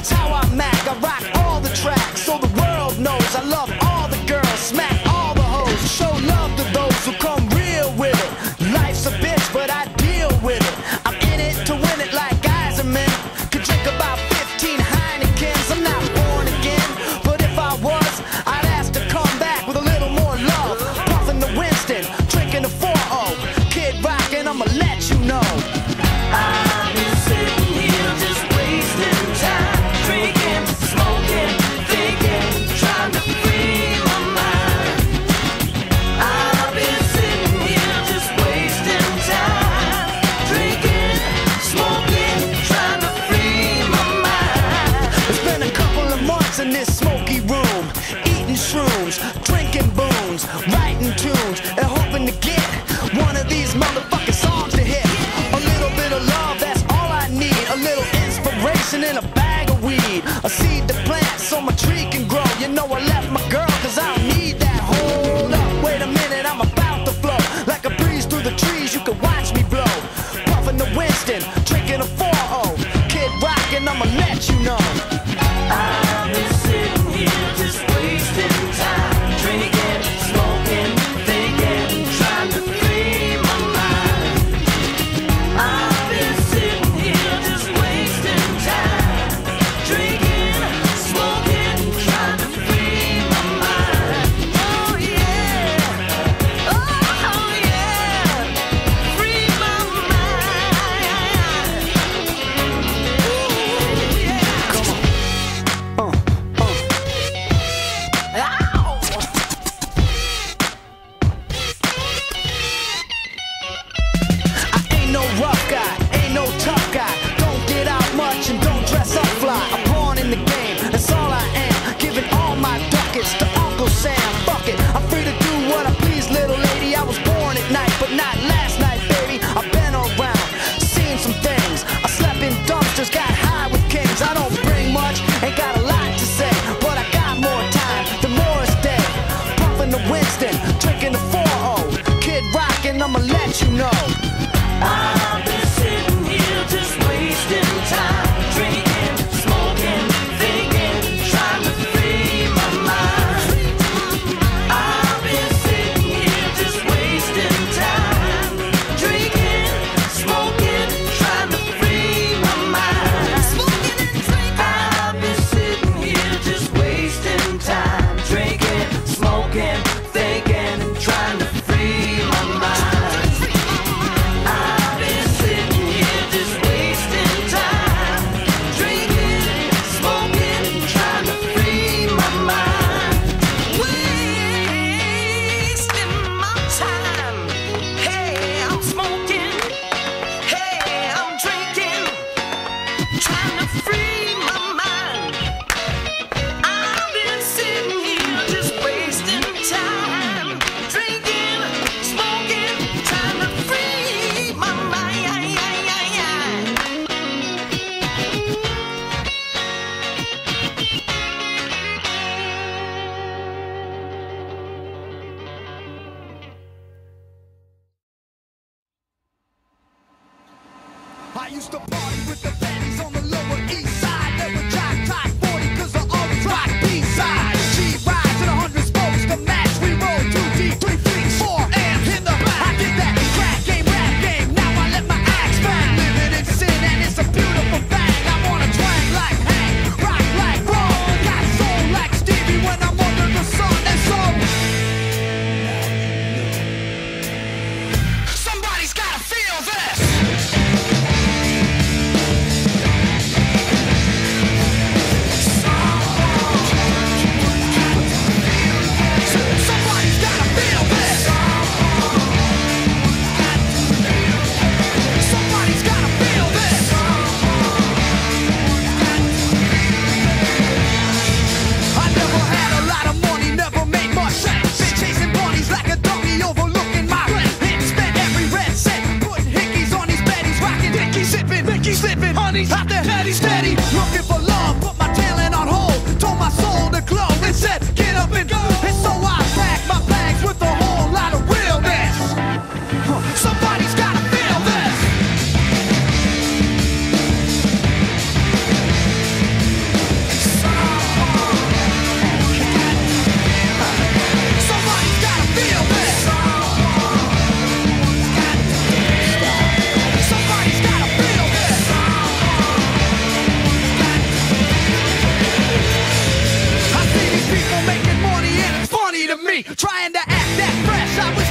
That's how I mac. I rock all the tracks so the world knows I love all the girls, smack all the hoes, show love to those who come real with it. Life's a bitch, but I deal with it. I'm in it to win it like guys and men. Could drink about 15 Heinekens. I'm not born again, but if I was, I'd ask to come back with a little more love. Puffing the Winston, drinking the 4-0. Kid rockin', I'ma let you know. I've been sitting here just wasting time, drinking, smoking, thinking, trying to free my mind. I've been sitting here just wasting time, drinking, smoking, trying to free my mind. It's been a couple of months in this smoky room, eating shrooms, drinking booze, writing tunes, and hoping to get one of these motherfucking songs to hit. A little bit of love, that's all I need. A little inspiration in a bag of weed. A seed to plant so my tree can grow. You know I left my girl cause I don't need that. Hold up, wait a minute, I'm about to flow. Like a breeze through the trees, you can watch me blow. Puffing the Winston, drinking a 4-0. Kid rockin', I'ma let you know. I've been sitting here just wasting time, drinking, smoking, thinking, trying to free my mind. I've been sitting here just wasting time, drinking, smoking, trying to free my mind. Oh yeah, oh yeah, free my mind. Ooh, yeah. Come on. Ow! I ain't no rough guy, ain't no tough guy. Don't get out much and don't dress up fly. A pawn in the game, that's all I am. Giving all my ducats to Uncle Sam. Fuck it, I'm free to do what I please, little lady. I was born at night, but not last night, baby. I've been around, seen some things. I slept in dumpsters, got high with kings. I don't bring much, ain't got a lot to say, but I got more time, the more it's day. Puffing the Winston, drinking the 4-0. Kid rockin', I'ma let you know. I've been sitting here just wasting time, drinking, smoking, thinking, trying to free my mind. I've been sitting here just wasting time, drinking, smoking, trying to free my mind. I've been sitting here just wasting time, drinking, smoking, thinking, and trying to free my mind. I've been sitting here just wasting time, drinking, smoking, trying to free my mind. Wasting my time. Hey, I'm smoking. Hey, I'm drinking, trying to free my mind. I've been sitting here just wasting time, drinking, smoking, trying to free my mind. I used to party with the baddies on the Lower East Side. Never drive top 40 cause I always rock B-side. G-rides and 100 spokes to match. We roll 2D, 3 feet, 4 amps in the back. I did that crack game, rap game. Now I let my axe bang. Living in sin and it's a beautiful thing. I wanna twang like Hank, rock like Ron. Got soul like Stevie when I'm under the sun. And so somebody's gotta feel this. shot.